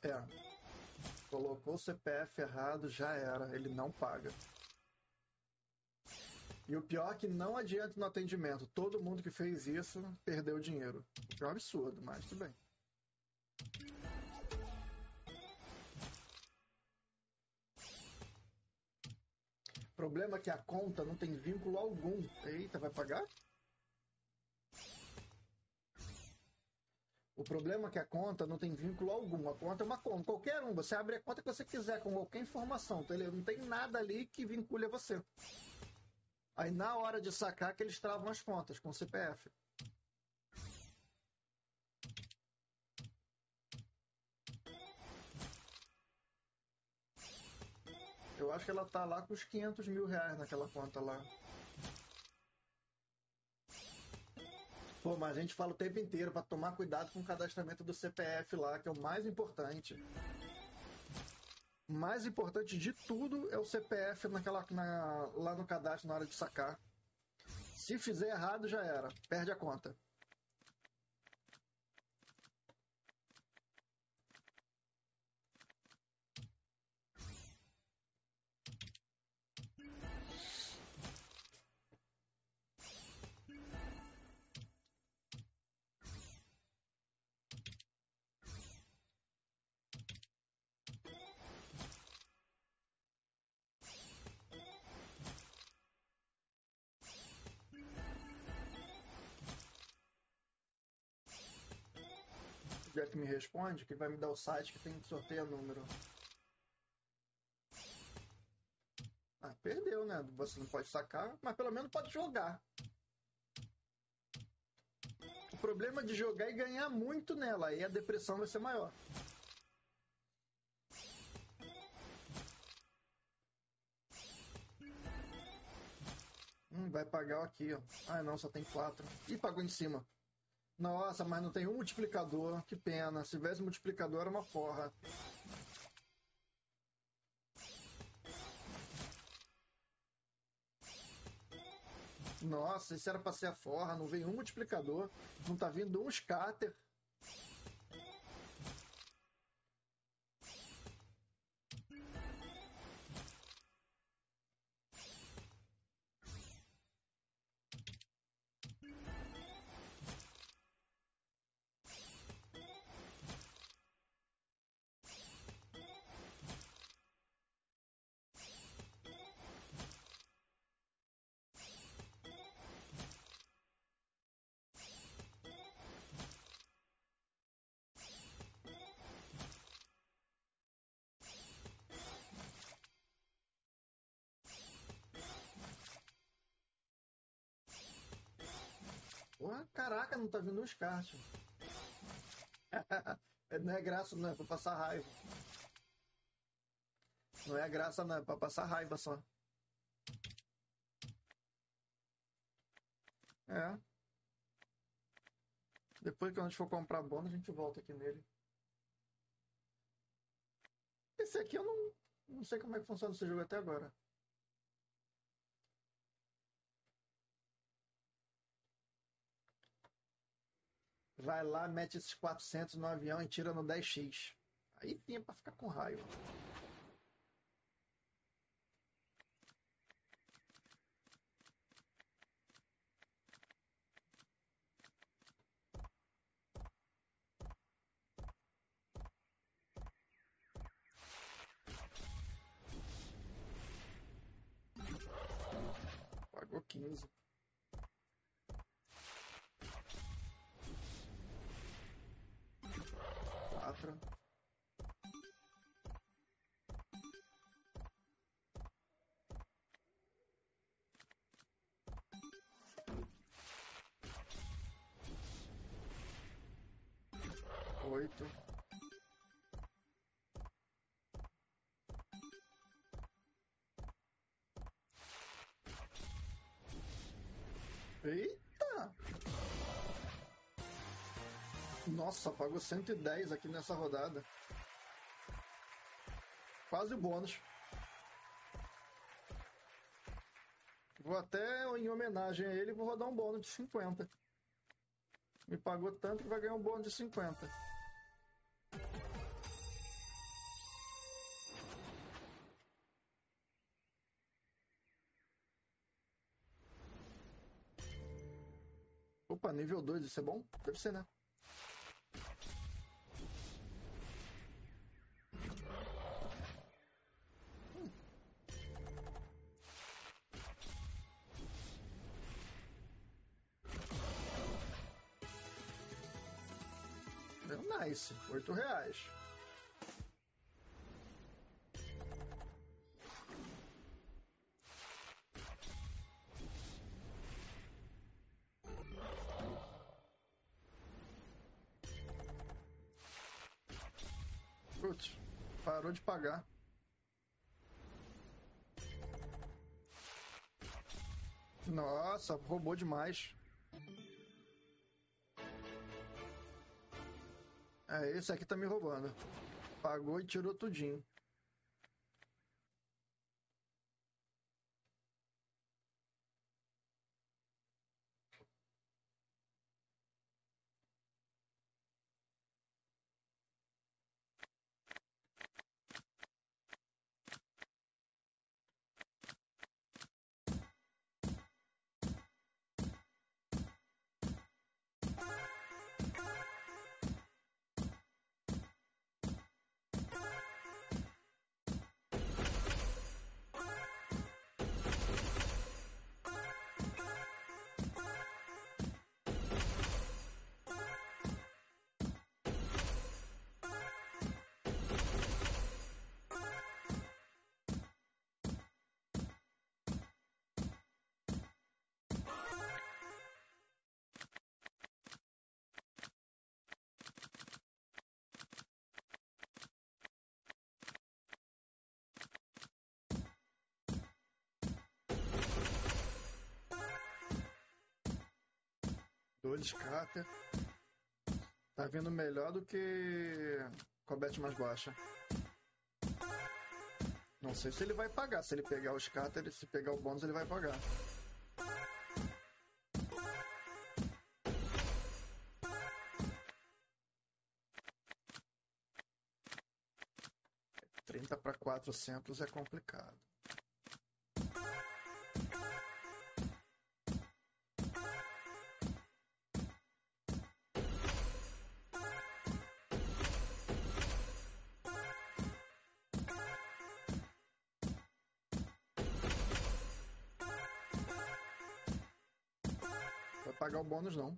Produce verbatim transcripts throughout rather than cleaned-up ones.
É. Colocou o C P F errado, já era. Ele não paga. E o pior é que não adianta no atendimento. Todo mundo que fez isso perdeu dinheiro. O que é um absurdo, mas tudo bem. O problema é que a conta não tem vínculo algum. Eita, vai pagar? O problema é que a conta não tem vínculo algum. A conta é uma conta. Qualquer um. Você abre a conta que você quiser com qualquer informação. Então, não tem nada ali que vincule a você. Aí, na hora de sacar, que eles travam as contas com o C P F. Eu acho que ela tá lá com os quinhentos mil reais naquela conta lá. Pô, mas a gente fala o tempo inteiro para tomar cuidado com o cadastramento do C P F lá, que é o mais importante. O mais importante de tudo é o C P F naquela, na, lá no cadastro na hora de sacar. Se fizer errado, já era. Perde a conta. O Jeff me responde que vai me dar o site que tem que sortear número. Ah, perdeu, né? Você não pode sacar, mas pelo menos pode jogar. O problema de jogar é ganhar muito nela, aí a depressão vai ser maior. Hum, vai pagar aqui, ó. Ah, não, só tem quatro. Ih, pagou em cima. Nossa, mas não tem um multiplicador. Que pena. Se tivesse multiplicador, era uma forra. Nossa, isso era pra ser a forra. Não veio um multiplicador. Não tá vindo um scatter. Porra, caraca, não tá vindo um scatter. Não é graça, não. É pra passar raiva. Não é graça, não. É pra passar raiva só. É. Depois que a gente for comprar bônus, a gente volta aqui nele. Esse aqui eu não, não sei como é que funciona esse jogo até agora. Vai lá, mete esses quatrocentos no avião e tira no dez x. Aí tem pra ficar com raiva. Pagou quinze. Quatro. Oito. Eita! Nossa, pagou cento e dez aqui nessa rodada. Quase o bônus. Vou até, em homenagem a ele, vou rodar um bônus de cinquenta. Me pagou tanto que vai ganhar um bônus de cinquenta. Opa, nível dois, isso é bom? Deve ser, né? Nice, oito reais. Putz, parou de pagar. Nossa, roubou demais. É, esse aqui tá me roubando. Pagou e tirou tudinho. Dois scatter. Tá vindo melhor do que com a bet mais baixa. Não sei se ele vai pagar. Se ele pegar o scatter, se pegar o bônus, ele vai pagar. trinta para quatrocentos é complicado. Vai pagar o bônus, não.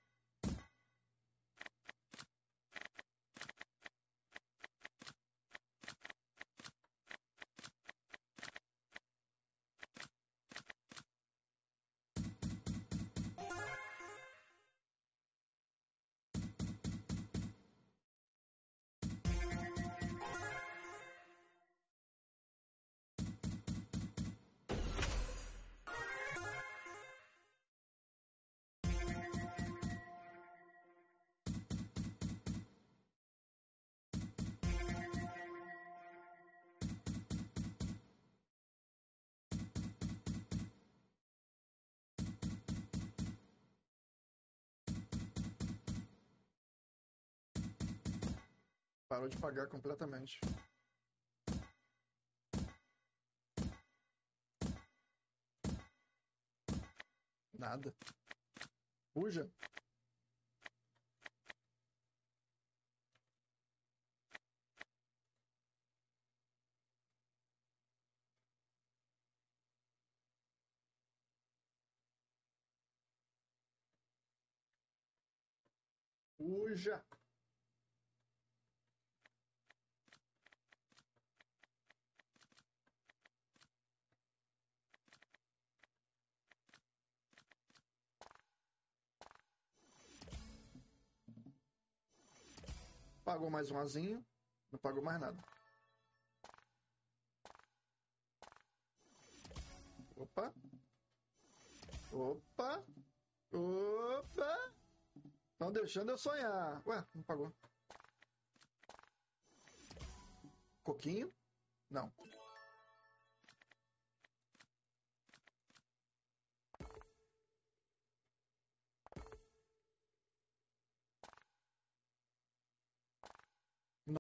Parou de pagar completamente. Nada. Fuja. Fuja. Pagou mais um azinho. Não pagou mais nada. Opa. Opa. Opa. Estão deixando eu sonhar. Ué, não pagou. Coquinho? Não.